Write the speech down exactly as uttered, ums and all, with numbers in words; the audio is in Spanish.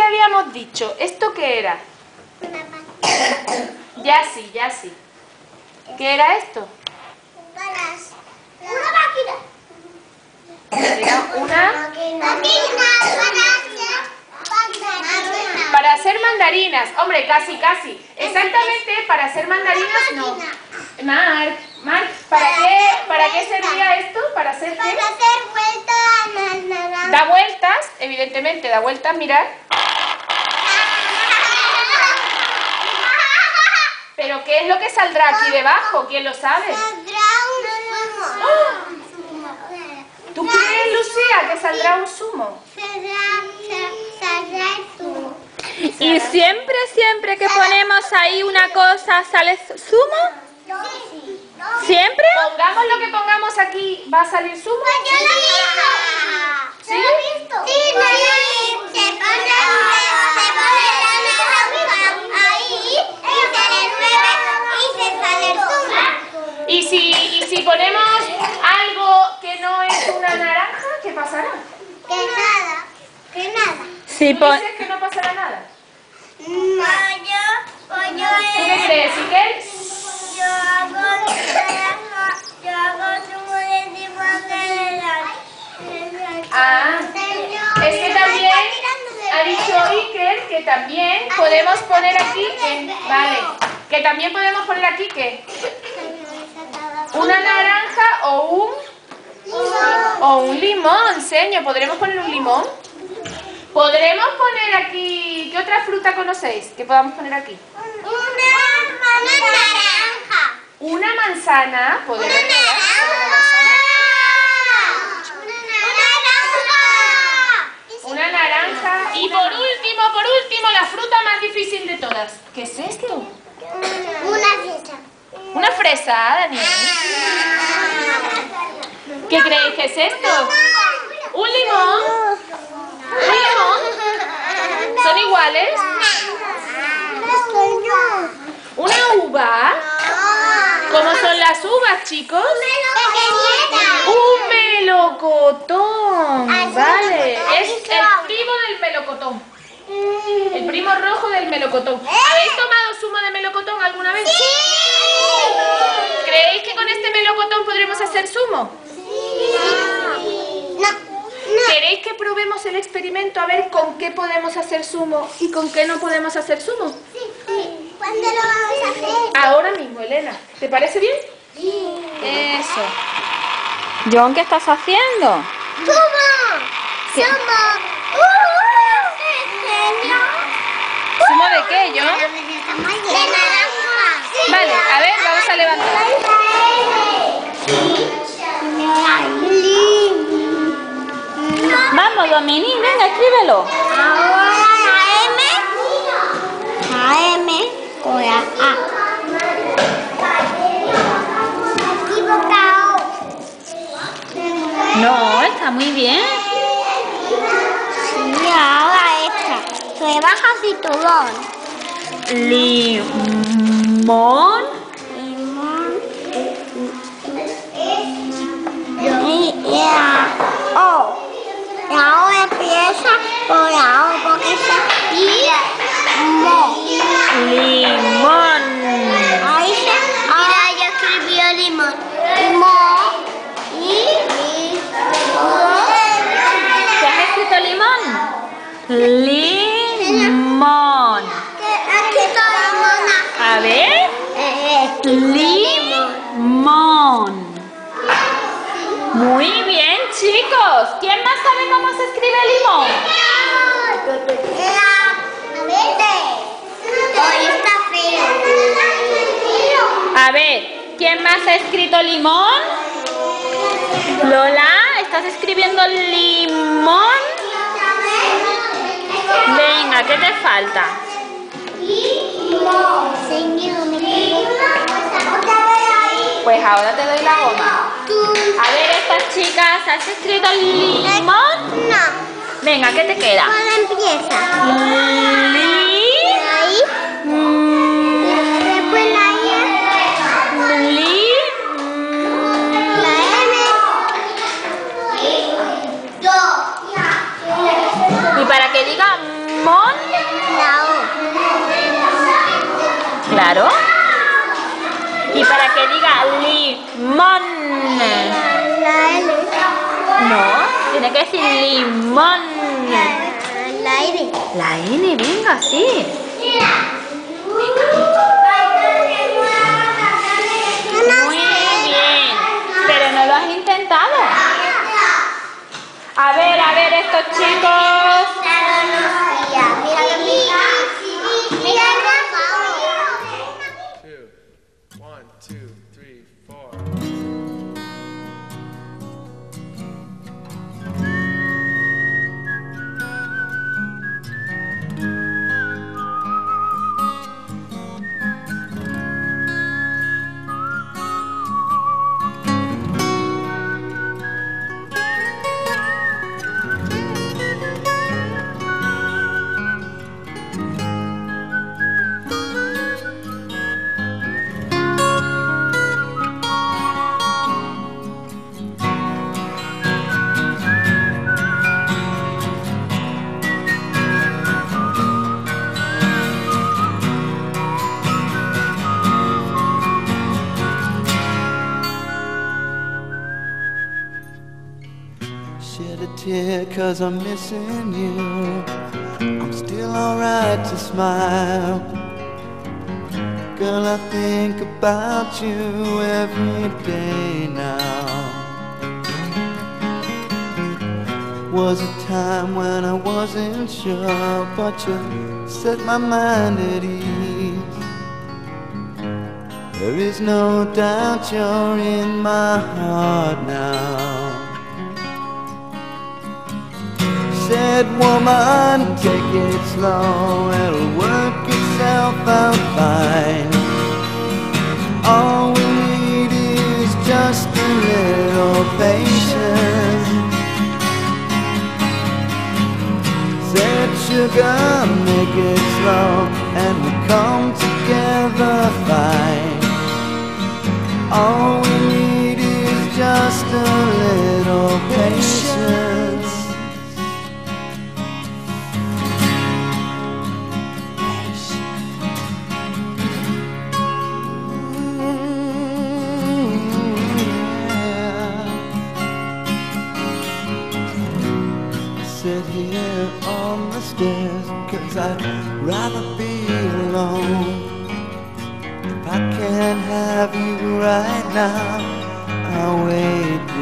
habíamos dicho. ¿Esto qué era? Una máquina. Ya sí, ya sí. ¿Qué era esto? Una máquina. Era una... Máquina para Para hacer mandarinas. Hombre, casi, casi. Exactamente, para hacer mandarinas no. Marc, Marc, ¿para qué, ¿para qué servía esto? ¿Para hacer qué? Para hacer vueltas. Da vueltas, evidentemente, da vueltas, mirad. Pero ¿qué es lo que saldrá aquí debajo? ¿Quién lo sabe? Saldrá un zumo. ¿Tú crees, Lucía, que saldrá un zumo? Saldrá el zumo. ¿Y siempre, siempre que ponemos ahí una cosa sale zumo? ¿Siempre? Pongamos lo que pongamos aquí, ¿va a salir zumo? Yo lo he visto. ¿Sí? ¿Lo he visto? Sí, lo he visto. Se pone, se pone la naranja ahí y se le mueve y se sale el zumo. ¿Y si, y si ponemos algo que no es una naranja, qué pasará? Que nada, que nada. Sí, ¿Tú pon... dices que no pasará nada? No, yo, pues yo ¿Tú qué crees, Iker? Yo hago naranja, yo hago zumo de limón de la... Ah, es que también ha dicho Iker que también podemos poner aquí, que, vale, que también podemos poner aquí que una naranja o un, o un limón, señor, ¿podremos poner un limón? ¿Podremos poner aquí, qué otra fruta conocéis que podamos poner aquí? Una naranja. Una manzana, podemos Una poner una manzana. Una naranja. Y por último, por último, la fruta más difícil de todas. ¿Qué es esto? Una fresa. Una fresa, Daniel. ¿Qué creéis que es esto? ¿Un limón? ¿Un limón? ¿Son iguales? ¿Una uva? ¿Cómo son las uvas, chicos? Un melocotón. Vale, es el primo del melocotón. El primo rojo del melocotón. ¿Habéis tomado zumo de melocotón alguna vez? ¿Creéis que con este melocotón podremos hacer zumo? ¿Queréis que probemos el experimento a ver con qué podemos hacer zumo y con qué no podemos hacer zumo? ¿Cuándo lo vamos a hacer? Ahora mismo, Elena. ¿Te parece bien? Sí. Eso. John, ¿qué estás haciendo? ¡Zumo! ¿Qué? ¡Zumo! ¿Zumo de qué, John? De naranja. Vale, a ver, vamos a levantar. Vamos, Dominique, venga, escríbelo. Ahora la M. La M con la A. Equivocado. No, está muy bien. Sí, ahora esta. Se baja cinturón. Limón. Limón. Y la O. La O empieza por la O porque es limón. Limón. Ahí se. Mira, yo escribí limón. Limón. Y. ¿Qué has escrito limón? Limón. Aquí está limona. A ver. Limón. Muy bien, chicos. ¿Quién más sabe cómo se escribe limón? La verde. Hoy está feo. A ver, ¿quién más ha escrito limón? Lola, ¿estás escribiendo limón? Venga, ¿qué te falta? Pues ahora te doy la goma. A ver, estas chicas, ¿has escrito limón? No. Venga, ¿qué te queda? ¿Cuándo empieza? Li... Ahí. mm, Después la I. li... La M. Y para que diga mon, Claro. Y para que diga limón. La L. No, tiene que decir limón. La N. La N, venga, sí. Muy bien. Pero no lo has intentado. A ver, a ver, estos chicos. Two. One, two, three, four. Shed a tear cause I'm missing you. I'm still alright to smile. Girl, I think about you every day now. Was a time when I wasn't sure, but you set my mind at ease. There is no doubt you're in my heart now. Said woman, take it slow, it'll work itself out fine. All we need is just a little patience. Said sugar, make it slow, and we come together fine. All we need is just a little patience. Sit here on the stairs, cause I'd rather be alone. If I can't have you right now, I'll wait.